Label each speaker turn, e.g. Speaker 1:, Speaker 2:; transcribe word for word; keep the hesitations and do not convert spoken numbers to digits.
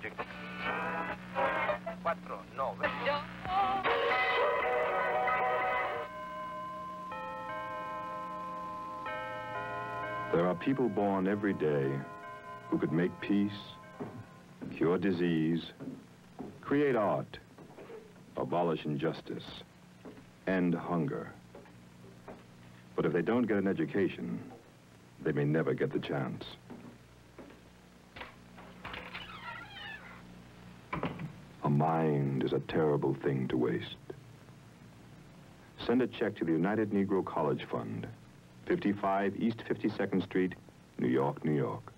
Speaker 1: Subject. Cuatro, nove.
Speaker 2: There are people born every day who could make peace, cure disease, create art, abolish injustice, end hunger. But if they don't get an education, they may never get the chance. A mind is a terrible thing to waste. Send a check to the United Negro College Fund, fifty-five East fifty-second Street, New York, New York.